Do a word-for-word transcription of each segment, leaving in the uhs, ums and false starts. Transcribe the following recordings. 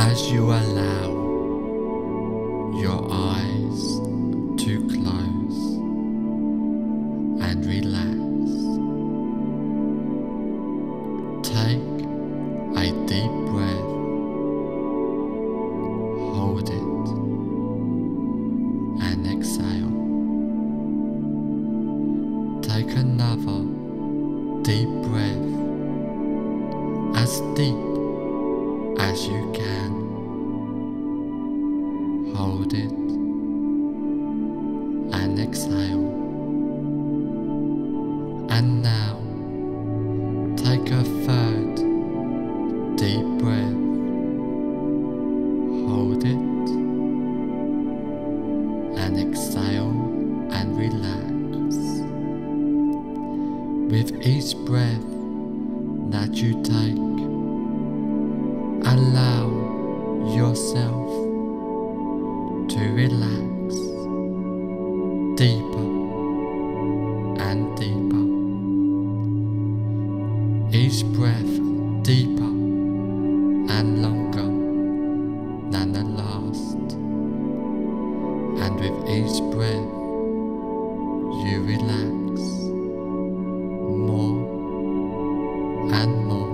as you allow your eyes to close and relax. Take a deep breath, hold it, and exhale. Take another deep breath, as deep as you can. Hold it and exhale. And now take a third deep breath. Hold it and exhale and relax. With each breath that you take, allow yourself to relax deeper and deeper. Each breath deeper and longer than the last. And with each breath you relax more and more.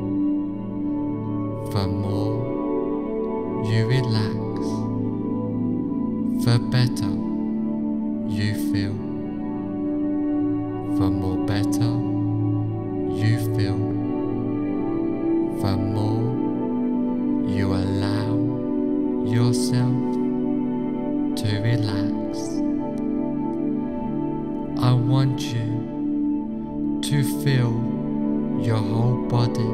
The more you relax, the better you feel. The more better you feel, the more you allow yourself to relax. I want you to feel your whole body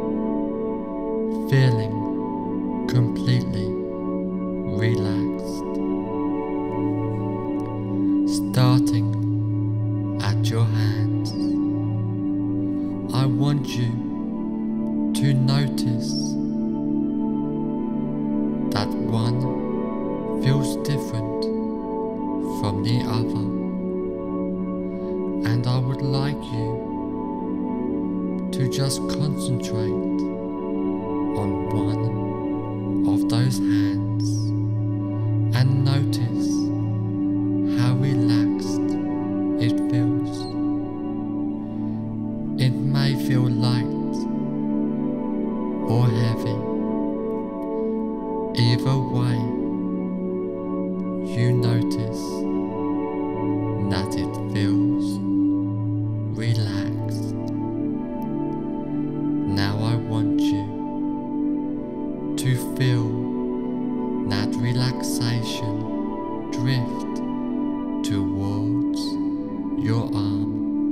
feeling completely relaxed, starting at your hands. I want you to notice that one feels different from the other, and I would like you to just concentrate on one of those hands and notice how relaxed it feels. It may feel light or heavy. Either way, you notice that it feels relaxed. Now I want you to feel that relaxation drift towards your arm,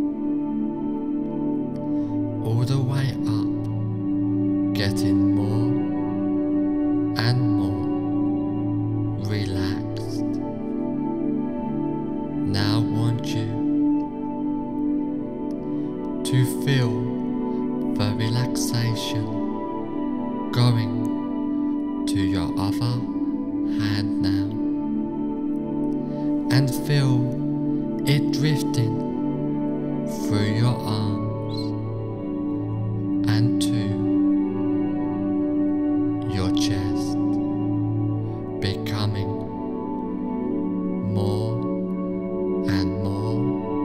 all the way up, getting more and more relaxed. Now I want you to feel the relaxation going to your other hand now, and feel it drifting through your arms and to your chest, becoming more and more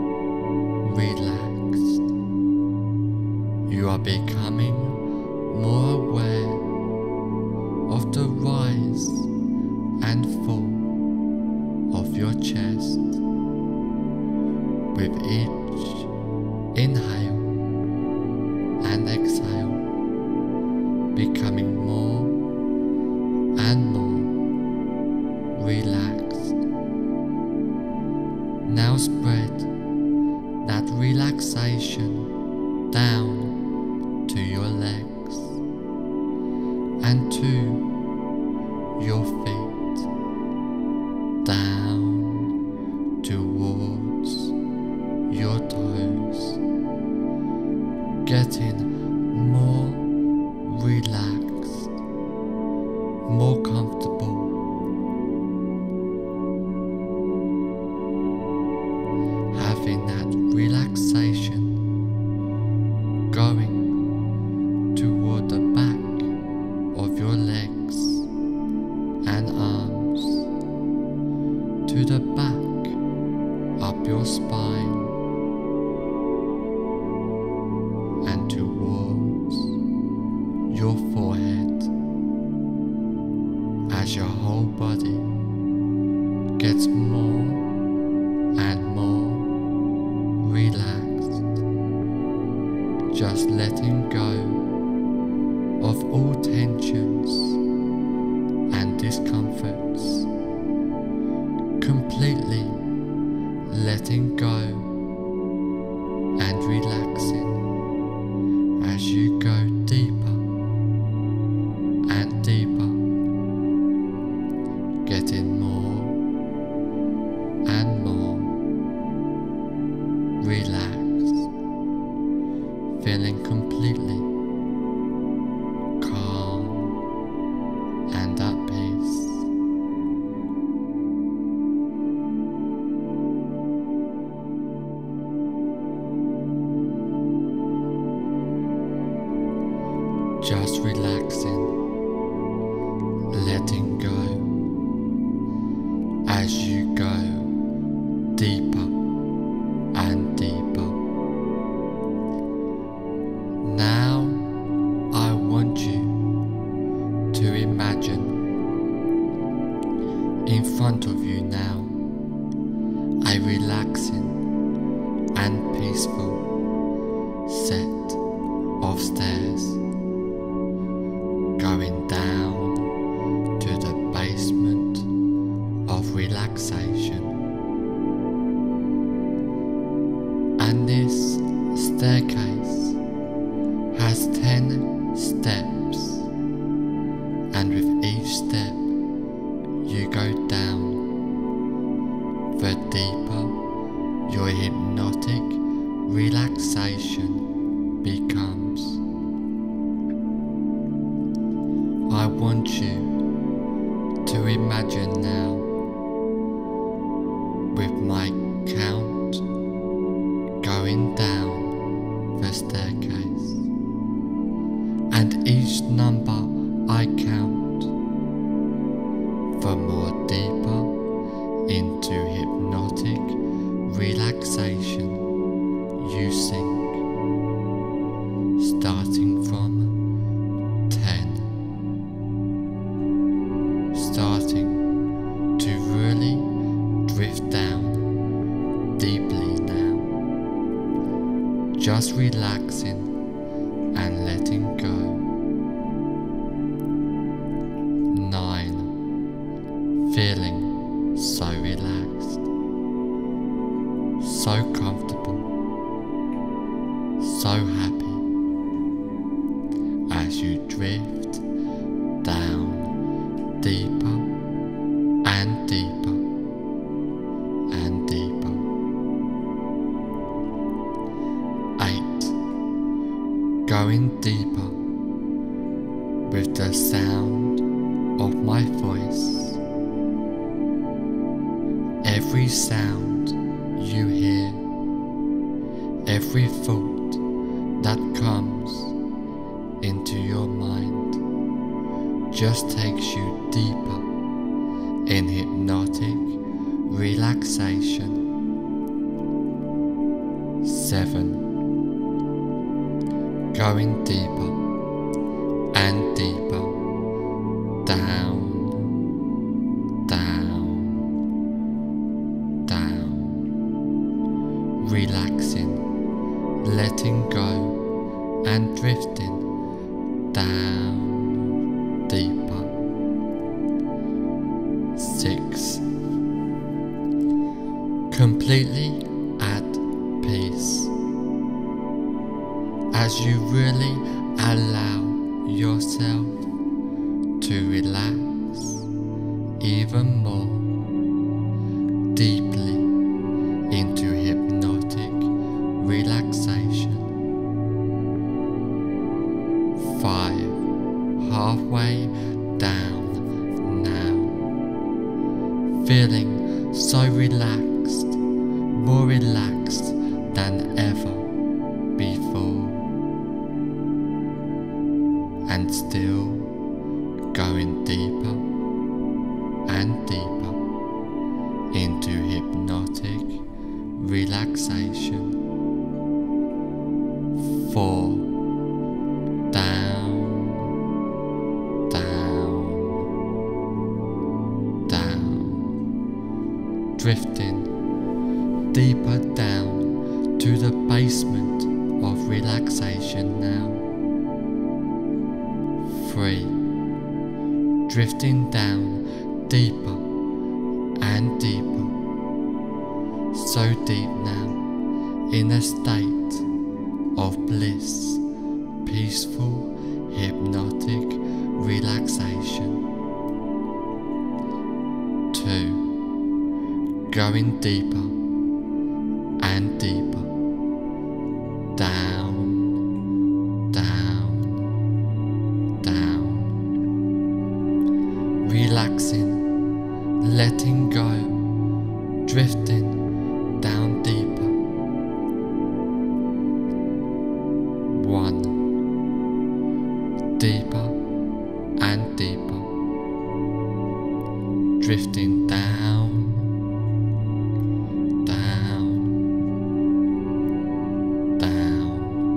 relaxed. You are becoming more aware of the rise and fall of your chest with each inhale and exhale, becoming more and more relaxed. Now spread that relaxation down to your legs and to your feet, down towards your toes, getting more relaxed, more comfortable. Having that relaxation going toward the back of your legs, to the back, up your spine, and towards your forehead, as your whole body gets more and more relaxed, just letting go of all tensions and discomforts, completely letting go and relaxing as you go deeper and deeper, getting more and more relaxed, feeling completely calm and at peace. Just relaxing, letting go as you go deeper and deeper. Now I want you to imagine in front of you now a relaxing and peaceful set of stairs going down to the basement of relaxation. And this staircase has ten steps, and with each step you go down, the deeper your hypnotic relaxation becomes. I want you to imagine now, with my count going down the staircase, and each number I count, the more deeper into hypnotic relaxation you sink, starting from ten. Starting to really drift down deeply now, just relaxing and letting go. Nine, feeling so relaxed, so comfortable, so happy as you drift down deeper and deeper and deeper. Eight, going deeper with the sound of my voice. Every sound you hear, every thought that comes into your mind just takes you deeper in hypnotic relaxation. Seven, going deeper and deeper, down, down, down, relaxing, letting go and drifting down deeper. Six, completely at peace as you really allow yourself to relax even more deeply into hypnotic relaxation. Five, halfway down now, feeling so relaxed, more relaxed than ever before, and still going deeper and deeper into drifting deeper down to the basement of relaxation now. Three, drifting down deeper and deeper, so deep now, in a state of bliss, peaceful, hypnotic relaxation. Two, going deeper and deeper, down, down, down, relaxing, letting go, drifting down deeper. One, deeper and deeper, drifting down, down, down.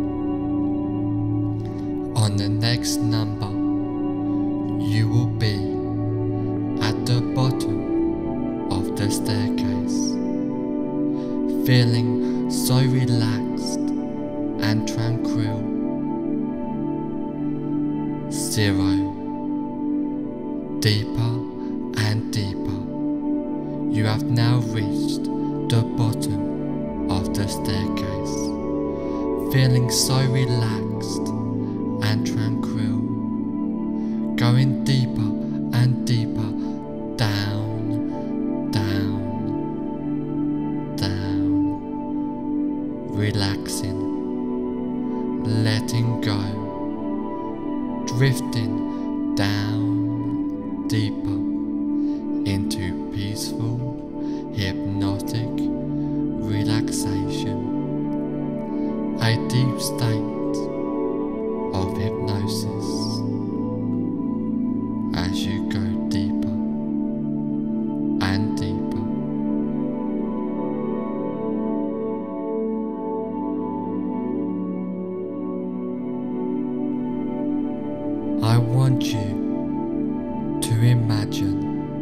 On the next number, you will be at the bottom of the staircase, feeling so relaxed and tranquil. Zero, deeper and deeper. You have now reached the bottom of the staircase, feeling so relaxed and tranquil, going deeper and deeper, down, down, down, relaxing, letting go, drifting down deeper into peaceful, hypnotic relaxation, a deep state of hypnosis as you go deeper and deeper. I want you to imagine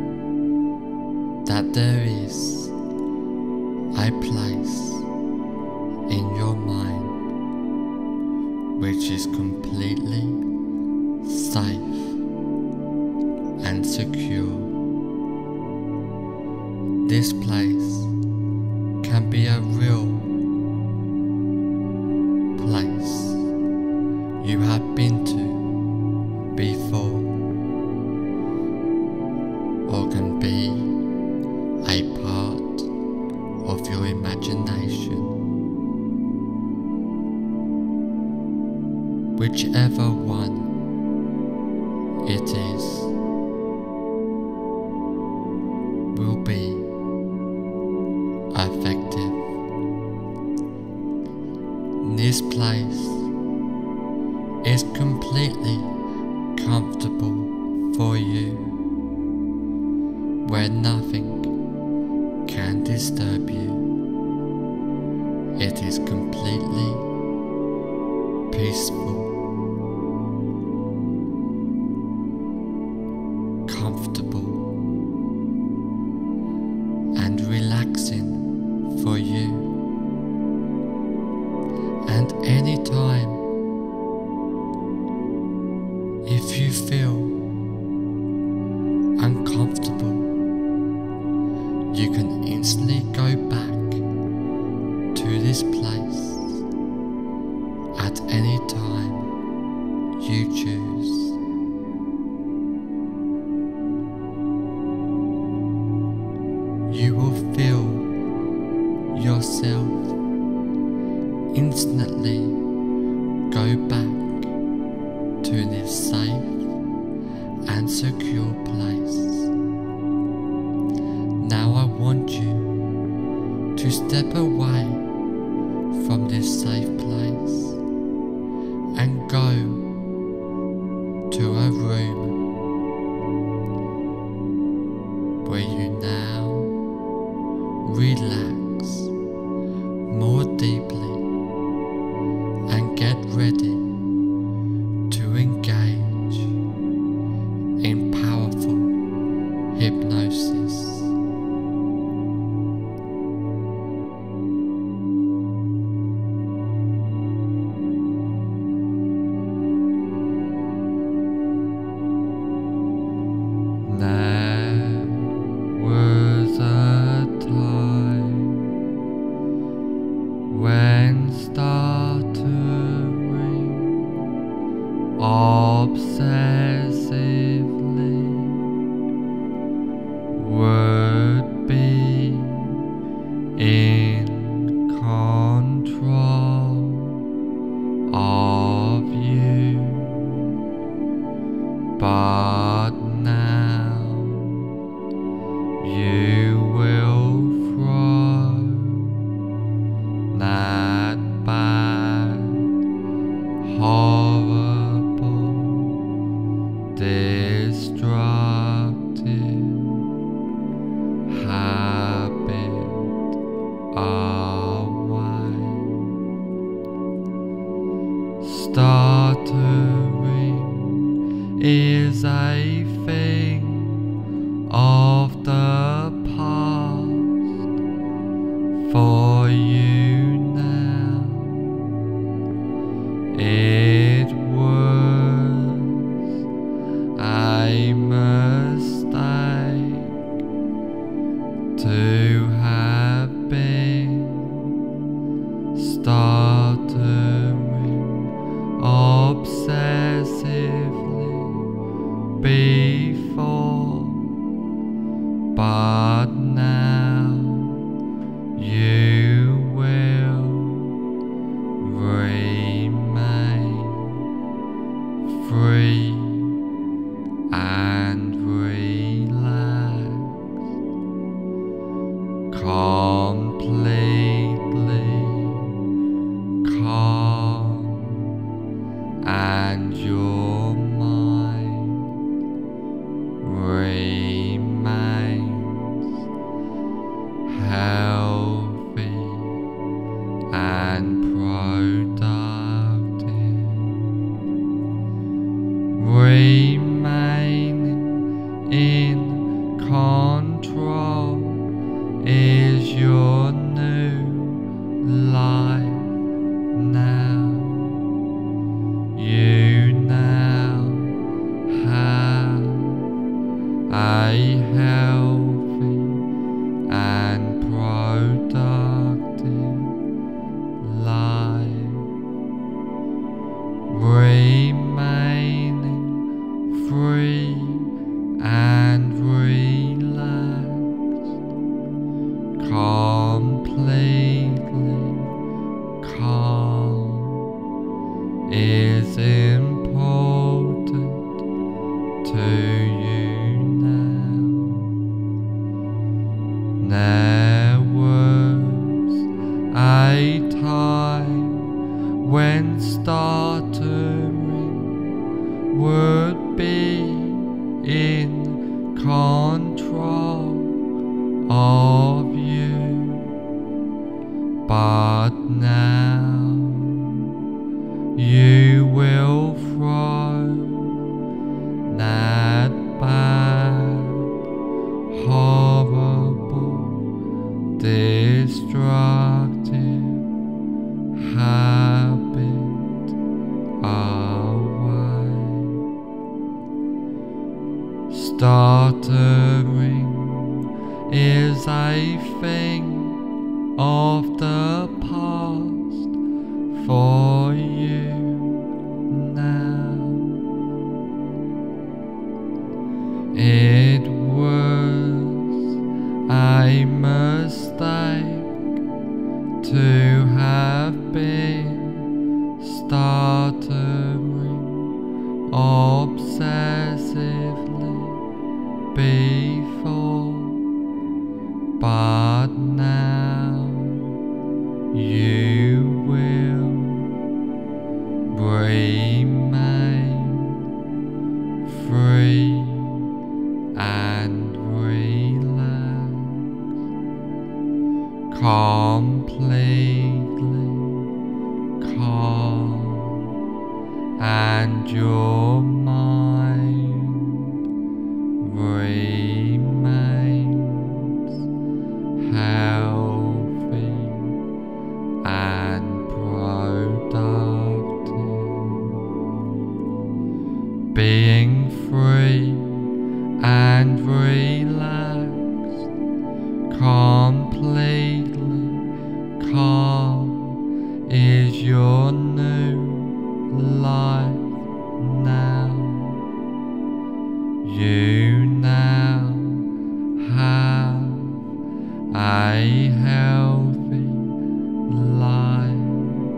that there is a place in your mind which is completely safe and secure. This place can be a real place you have been to before, or can be a part of your imagination. Whichever one it is will be effective. This place is completely comfortable for you, where nothing can disturb you. It is completely peaceful, comfortable, and relaxing for you. And anytime if you feel uncomfortable, you can instantly go back to this place at any time you choose. You will feel yourself instantly go back to this safe and secure place. Now I want you to step away from this safe place and go to a room where you now relax more deeply and get ready to engage in powerful hypnosis. a healthy and productive life, remaining free and relaxed, completely calm is important to you now. There was a time when stuttering would be in control of you, but now you will throw that bad, horrible, destructive habit away. Stuttering is a thing of the past for you now. It was a mistake to have been stuttering obsessively before, but now you will remain free and relaxed, completely calm, and your mind remains healthy and productive. Being free and relaxed, completely calm is your new life now. You now have a healthy life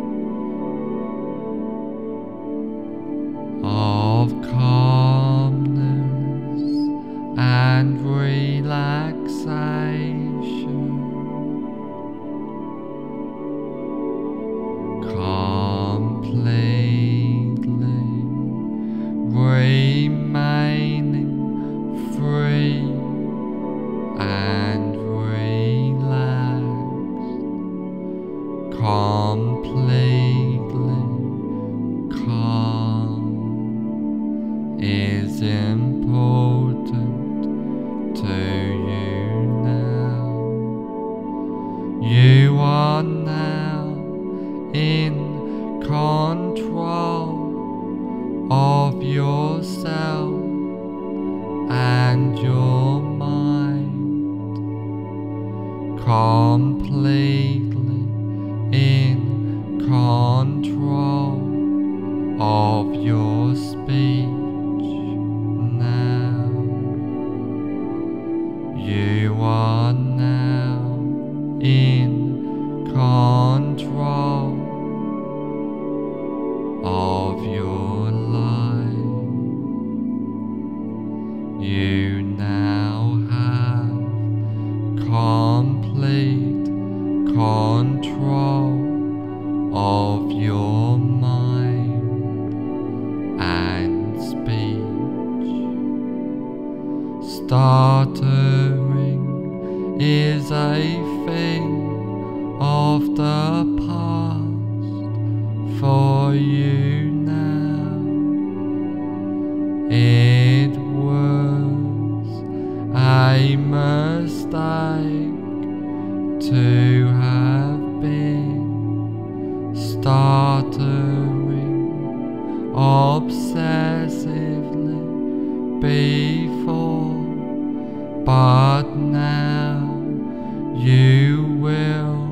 of calmness and relaxation, completely remaining free and relaxed, completely calm is important to you now. You are now in control of yourself and your mind, completely in control of your speech now. You are now in control of your life. You now have complete control of your mind and speech. Stuttering is a thing of the past for you now. It was a mistake to have been stuttering obsessively before, but now you will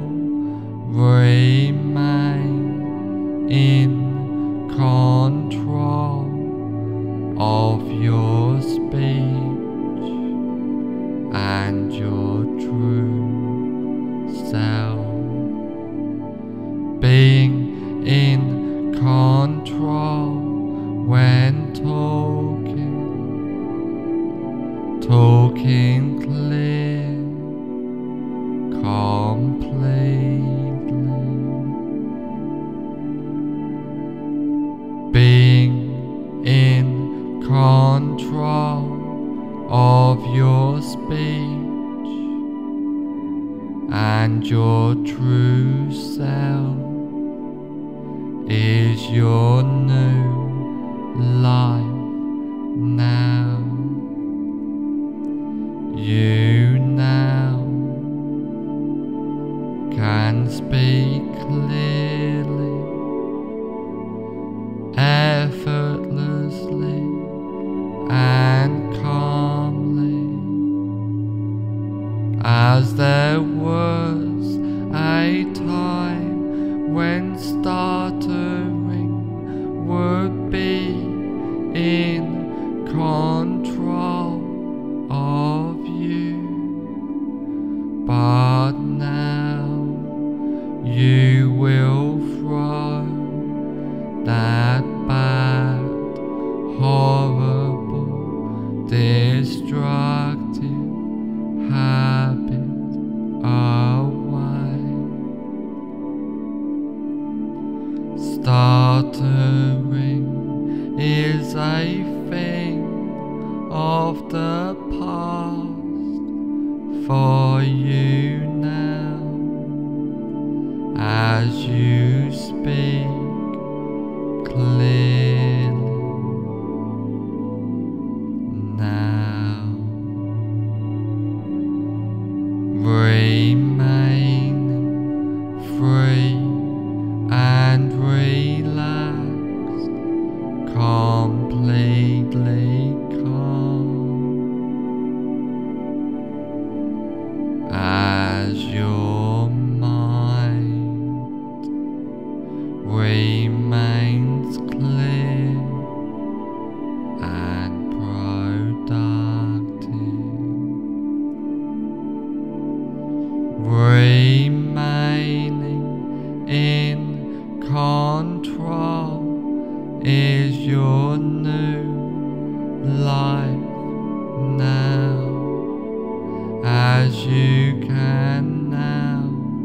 remain in control of your speech and your true self. Being in control when talking, talking clear, completely. Being in control of your speech and your true self is your new life now. You now can speak clearly, effortlessly and calmly, as there was a time when stuttering would be in control of you, but now you will throw that bad, horrible, destructive habit away. Stuttering is a thing of the past for you now, as you speak clearly now, remaining free and relaxed, completely calm, as your mind remains clear and productive, remaining in control is your new life now, as you can now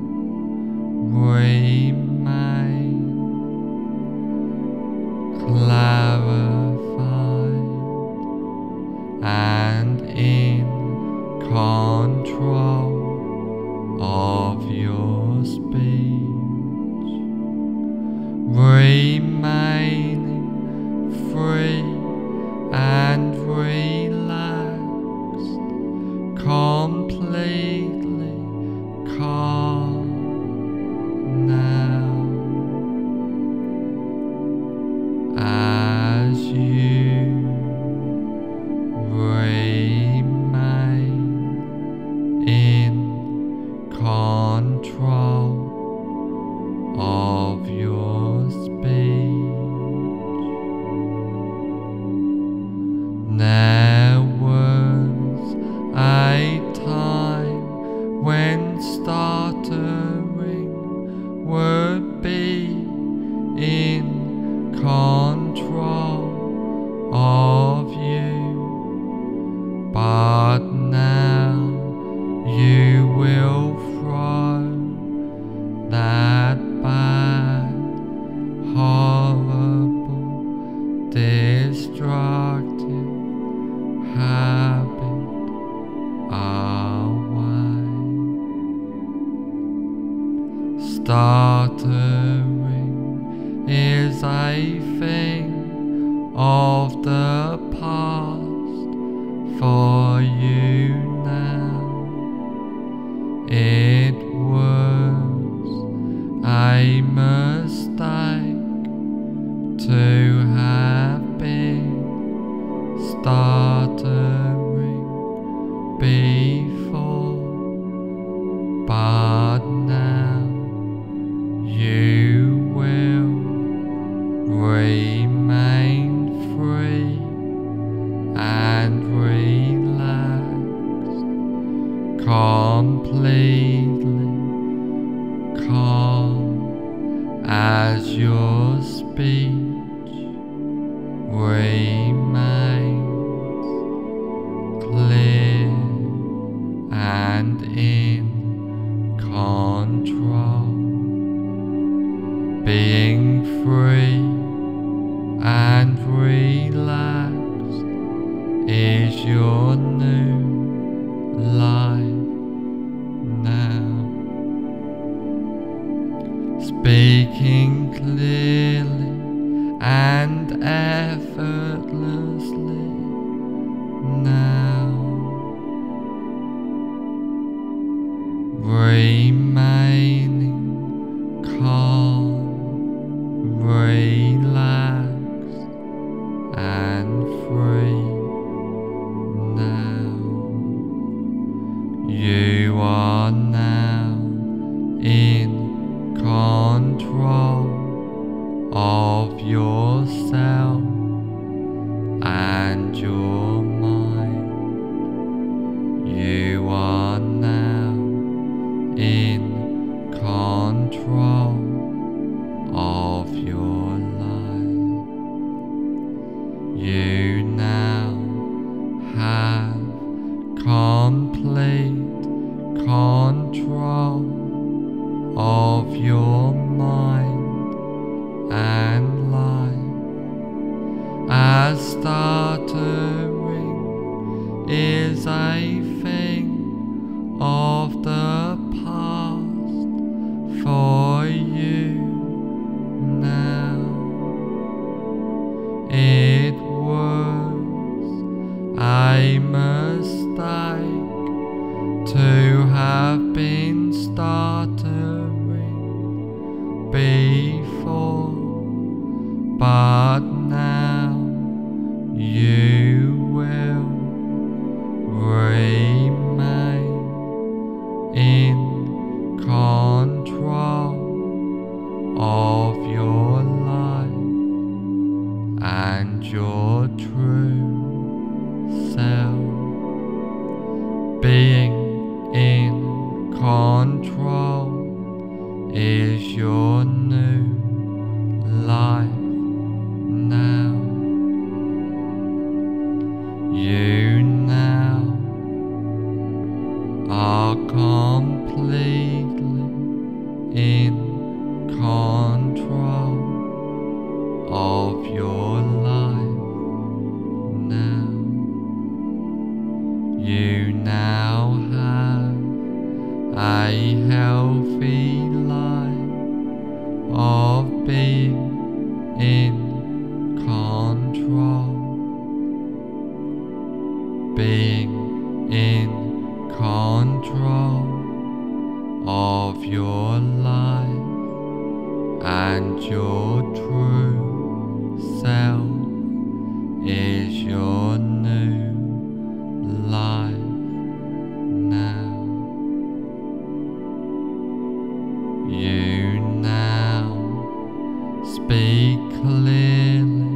remain clarified and in control of your speech, remaining free and relaxed, completely calm now, as you remain in control of your speech. There was a time when stuttering would be in control of you, but now you will throw that bad, horrible, destructive habit away. Stuttering is a thing of the past for you now. It was a mistake to have been stuttering completely calm as your speech remains clear and in control, being free and relaxed is your new life now. Speaking clearly and effortlessly now, remaining calm, relaxed and free now. You are now in control of yourself and your mind. You are now in control of your life. You now have complete control of your mind and life, as stuttering is a thing of the past for you now. It was a mistake to have been stuttering before, but now you will remain in control of your life and your true self. Being in control is your new life now. You now are completely in control of your life now. You now have a healthy life of being in control, being in control of your life and your true self is your new life now. You now speak clearly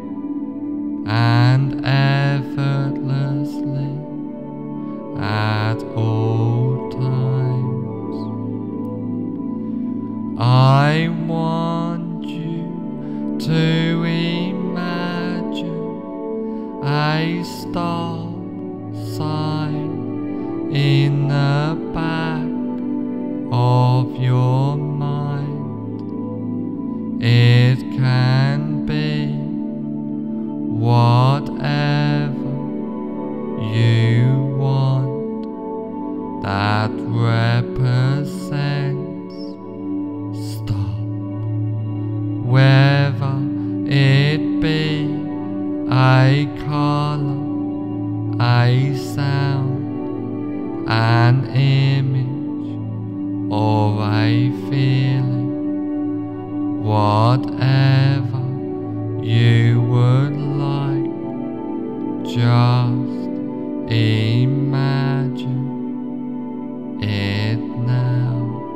and effortlessly at all times. I want you to imagine a stop sign in the back of your mind. It can be whatever you want that represents stop, whether it be a color, a sound, an image, or a feeling, whatever you would like, just imagine it now,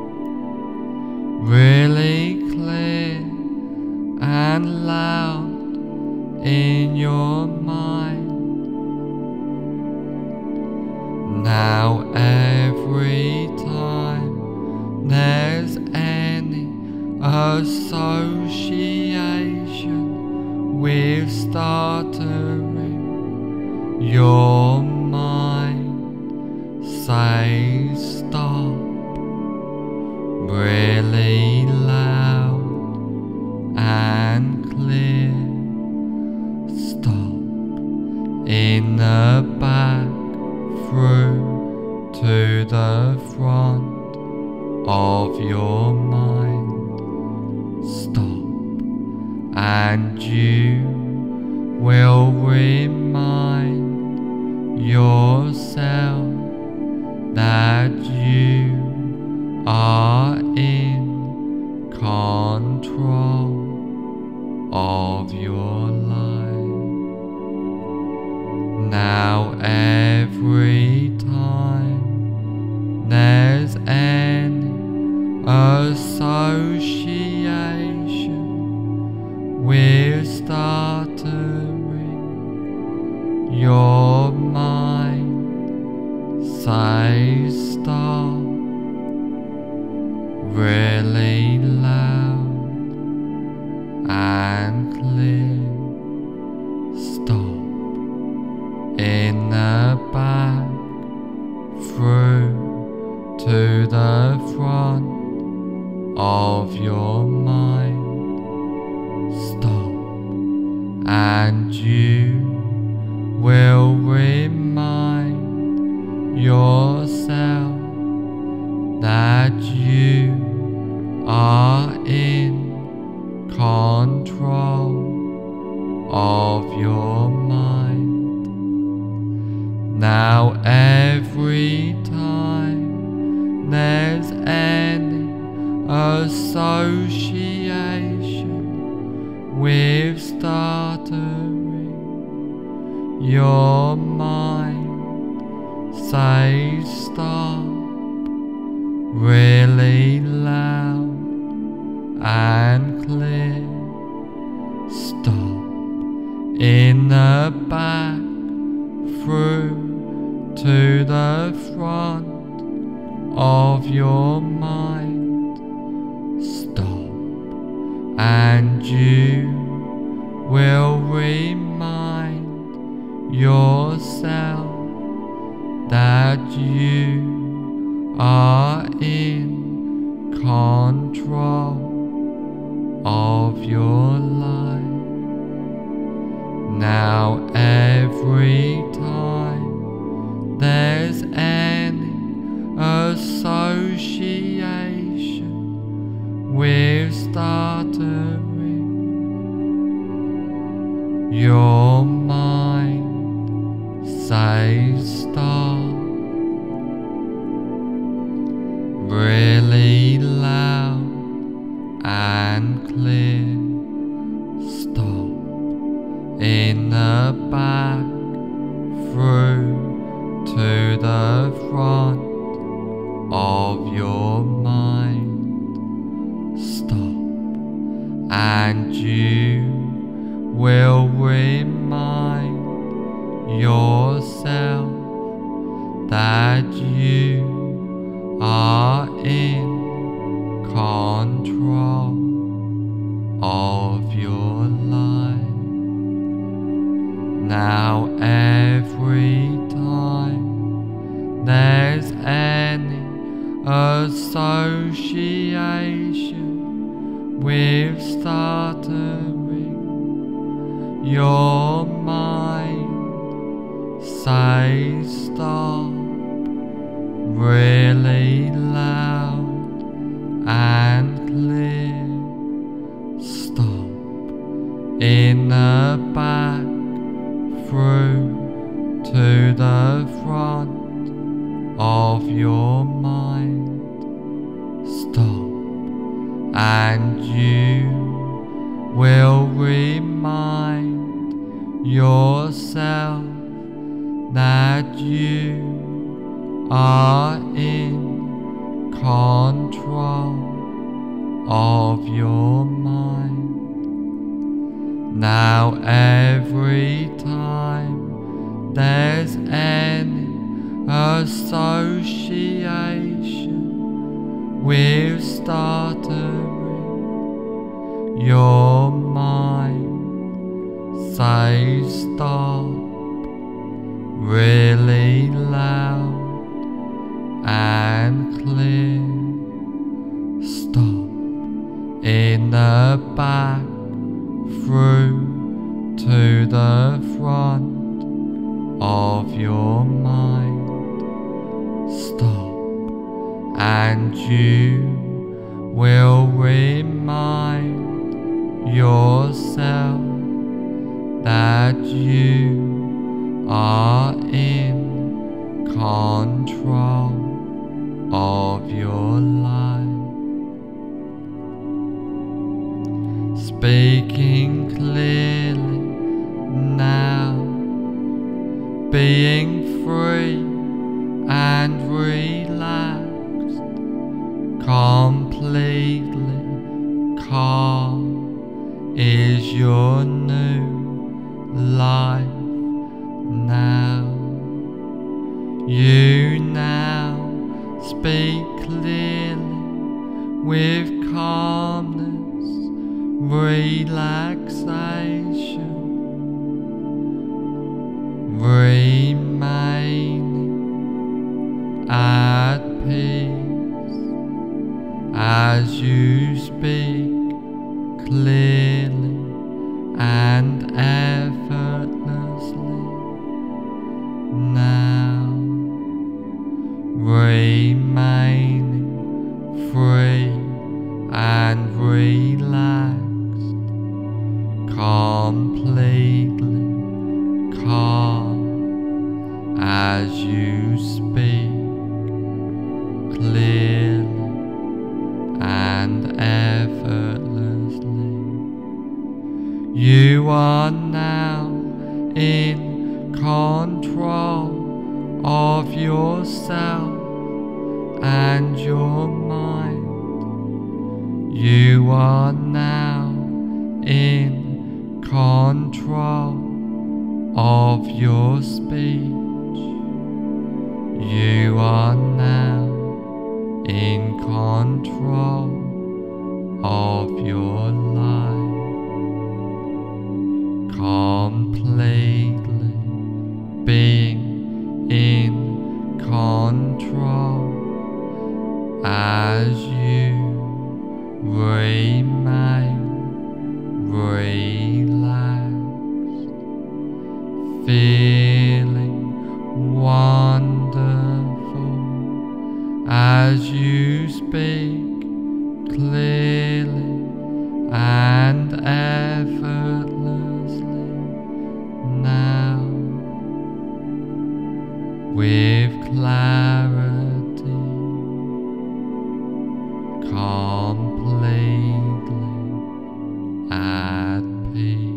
really clear and loud in your mind. Now every time there's any association with stuttering, your mind says stop really loud and clear. Stop in the back through to the front of your mind. Stop, and you will remind yourself that you are in control of your life. Now every time there's any association with stuttering, your mind says stop really loud and clear. Stop in the back through to the front of your mind. Stop, and you will remind yourself that you are in control of your mind. Now every time there's any association with stuttering, your mind says stop really loud and clear. Stop in the back through to the front of your mind. Stop, and you will remind yourself that you are in control of your life. Now every time there's any association with stuttering, your mind says stop really loud and clear. Stop in the back through to the front of your mind. Stop, and you will remind yourself that you are in control of your life. Now every time there's any association with stuttering, your mind says stop really loud and clear. Stop in the back through to the front of your mind. Stop, and you will remind yourself that you are in control of your mind. Now every time there's any association with stuttering. Your mind says stop really loud and clear. Stop in the back, through to the front of your mind. Stop, and you will remind yourself that you are in control of your life. Speaking clearly now, being free and relaxed, completely calm is your new life now. You now speak clearly with calmness, relaxation, remaining at peace as you speak clearly and effortlessly now, remaining free and relaxed, completely calm as you speak clearly and effortlessly. You are now in control of yourself and your mind. You are now in control of your speech. You are now in control of your life, completely being in control as you remain relaxed, feeling wonderful as you speak clearly and effortlessly now, with clarity, completely at peace.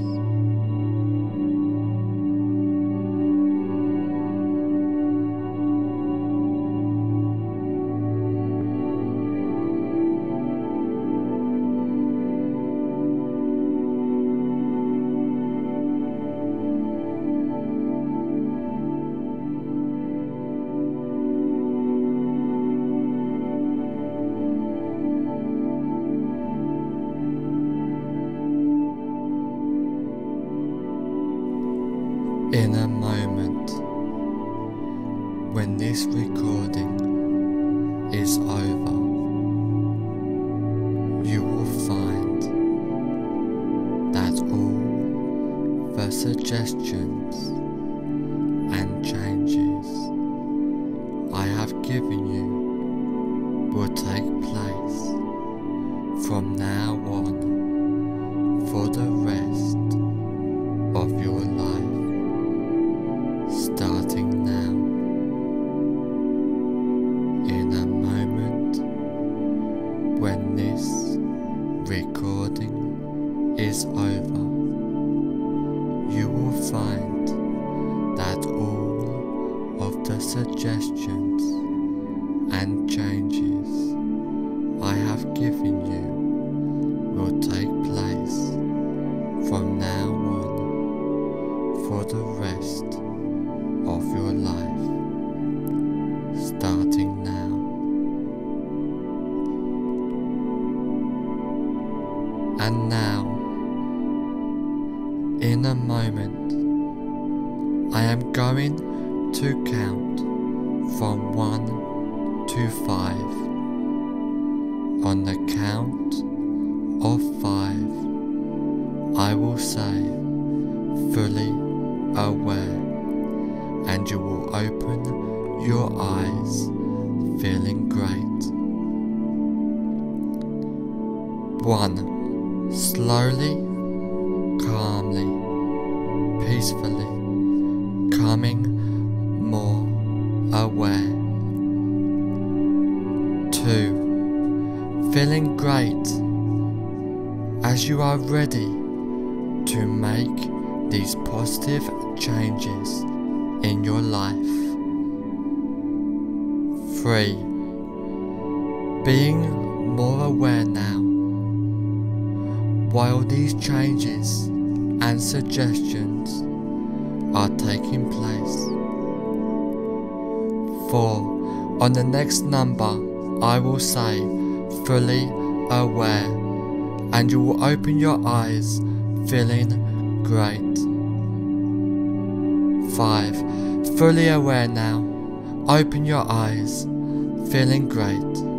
In a moment, when this recording is over, you will find that all the suggestions and changes I have given you will take place from now on for the rest of your life. Starting now, in a moment when this recording is over, you will find that all of the suggestions and changes I have given you will take place from now on for the rest of your life. going to count from one to five. On the count of five, I will say fully aware, and you will open your eyes feeling great. One. Slowly, calmly, peacefully, coming more aware. Two. Feeling great as you are ready to make these positive changes in your life. Three. Being more aware now while these changes and suggestions are taking place. Four. On the next number, I will say fully aware, and you will open your eyes feeling great. Five. Fully aware now. Open your eyes feeling great.